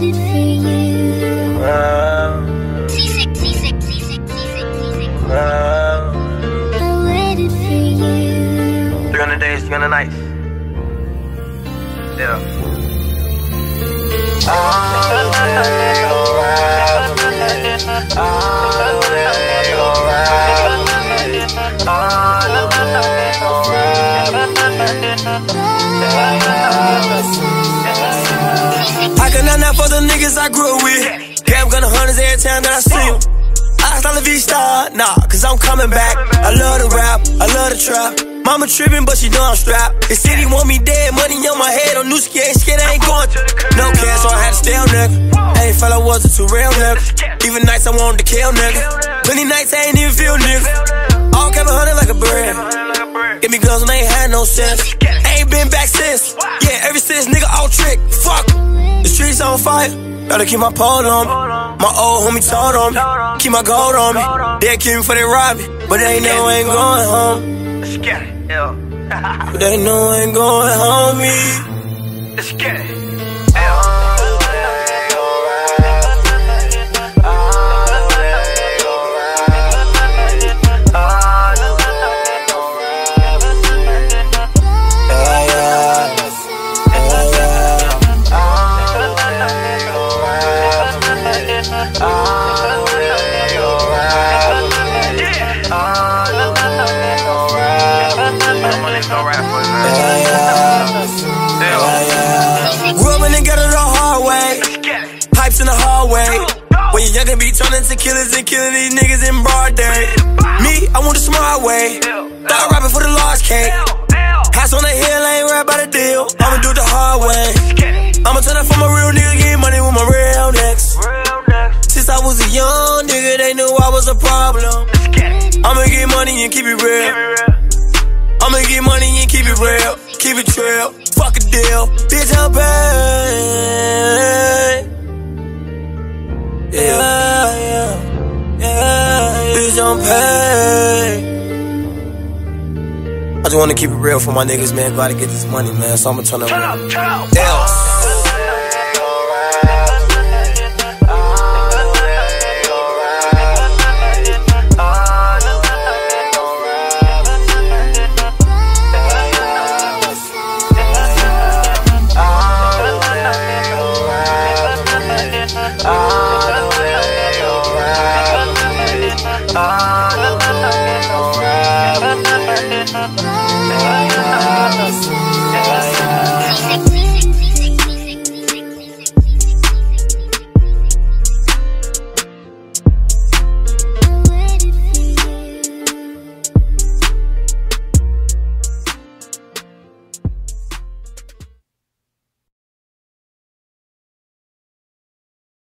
waited for you. I waited for you. 300 days, 300 nights. Yeah. I cannot not for the niggas I grew up with. Yeah, I'm gonna hundreds every time that I see them. Hasta la vista, nah, cause I'm coming back. I love the rap, I love the trap. Mama trippin', but she know I'm strapped. The city want me dead, money on my head. On new ski, ain't scared, I ain't going. No cash, so I had to stay on nigga. Ain't felt I wasn't too real nigga. Even nights I wanted to kill nigga. Plenty nights I ain't even feel nigga. All kept 100 like a bread. Give me guns when they ain't had no sense. Ain't been back since. Yeah, ever since nigga all trick. Fuck. The streets on fire. Gotta keep my pole on me. My old homie told on me. Keep my gold on me. They'll kill me before they rob me. But they know I ain't going home. Let's get it, yeah. But they know I ain't going home, me. Let's get it, Grew up in the ghetto the hard way. Pipes in the hallway. When you're young and be turning to killers and killing these niggas in broad day. Me, I want the smart way. Thought rapping for the lost cake. House on the hill, ain't rap about a deal. I'ma do it the hard way. I'ma turn up for my real nigga, get money with my real next. Since I was a young nigga, they knew I was a problem. I'ma get money and keep it real. I'ma get money and keep it real. Keep it real, fuck a deal. Bitch, I'm paid. Yeah. Bitch, I'm paid. I just wanna keep it real for my niggas, man. Gotta get this money, man. So I'ma turn up. yeah.